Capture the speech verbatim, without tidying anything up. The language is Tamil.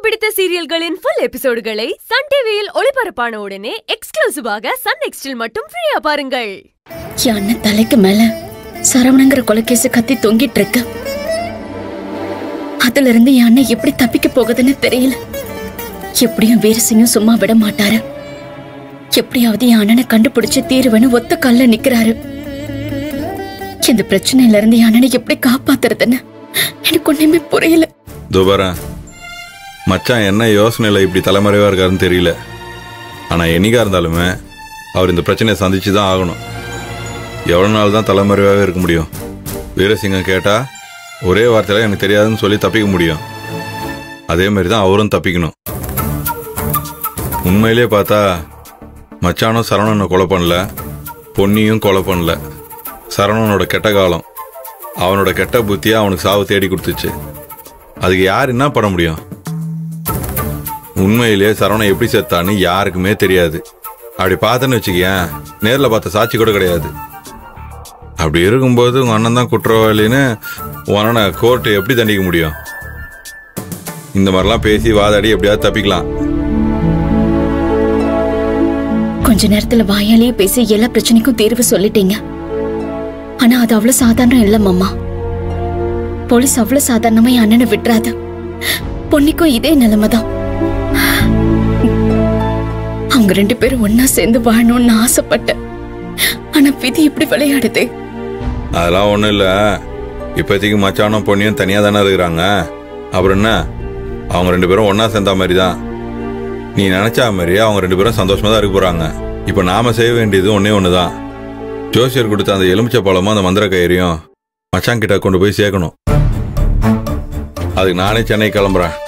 பிடித்த சீரியல்களின் ஃபுல் எபிசோடுகளை சன் டிவியில் ஒளிபரப்பான உடனே எக்ஸ்க்ளூசிவாக சன் நெக்ஸ்டில் மட்டும் ஃப்ரீயா பாருங்கள். யானை தலைக்கு மேல சரவணங்கிற கொலைகேச கத்தி தொங்கிட்டு இருக்கு. அதுல இருந்து யானை எப்படி தப்பிக்க போகுதுன்னு தெரியல. எப்படியும் வீரசிங்கம் சும்மா விட மாட்டாரு. எப்படியாவது யானை கண்டுபிடிச்சு தீருவன்னு ஒத்த கல்ல நிக்கிறாரு. இந்த பிரச்சனையில இருந்து யானை எப்படி காப்பாத்துறதுன்னு எனக்கு ஒண்ணுமே புரியல. துபாரா மச்சான் என்ன யோசனையில இப்படி தலைமறைவா இருக்காருன்னு தெரியல. ஆனா என்னைக்கா இருந்தாலுமே அவர் இந்த பிரச்சனையை சந்திச்சு தான் ஆகணும். எவ்வளவு நாள் தான் தலைமறைவாகவே இருக்க முடியும்? வீரசிங்கம் கேட்டா ஒரே வார்த்தையில எனக்கு தெரியாதுன்னு சொல்லி தப்பிக்க முடியும். அதே மாதிரி தான் அவரும் தப்பிக்கணும். உண்மையிலே பார்த்தா மச்சானும் சரவணனை கொலை பண்ணல, பொன்னியும் கொலை பண்ணல. சரவணனோட கெட்ட காலம், அவனோட கெட்ட புத்தியா அவனுக்கு சாவு தேடி கொடுத்துச்சு. அதுக்கு யார் என்ன பண்ண முடியும்? உண்மையிலே சரவணன் எப்படி செத்தான்னு யாருக்குமே தெரியாது. அப்படி பார்த்தேன்னு வச்சுக்கேன், நேரில் பார்த்த சாட்சி கூட கிடையாது. அப்படி இருக்கும்போது உங்க அண்ணன் தான் குற்றவாளின்னு உன் அண்ணனை கோர்ட்டு எப்படி தண்டிக்க முடியும்? இந்த மாதிரிலாம் பேசி வாதாடி எப்படியாவது தப்பிக்கலாம். கொஞ்ச நேரத்துல வாயாலேயே பேசி எல்லா பிரச்சனைக்கும் தீர்வு சொல்லிட்டீங்க. ஆனா அது அவ்வளவு சாதாரணம் இல்ல மாமா. போலீஸ் அவ்வளவு சாதாரணமா என் அண்ணனை விட்டுறாது. பொன்னிக்கும் இதே நிலைமைதான். அவங்க ரெண்டு பேரும் ஒன்னா சேர்ந்து வாழணும்னு ஆசைப்பட்டேன். ஆனா விதி இப்படி விளையாடுது. அதெல்லாம் ஒண்ணும் இல்ல. இப்போதைக்கு மச்சானும் பொன்னியும் தனியா தானே இருக்கிறாங்க. அப்புறம் என்ன, அவங்க ரெண்டு பேரும் ஒன்னா சேர்ந்த மாதிரி தான். நீ நினைச்சா மாதிரி அவங்க ரெண்டு பேரும் சந்தோஷமா தான் இருக்க போறாங்க. இப்ப நாம செய்ய வேண்டியது ஒன்னே ஒண்ணுதான். ஜோசியர் கொடுத்த அந்த எலுமிச்சை பழமும் அந்த மந்திர கயிறையும் மச்சான் கிட்ட கொண்டு போய் சேர்க்கணும். அதுக்கு நானே சென்னை கிளம்புறேன்.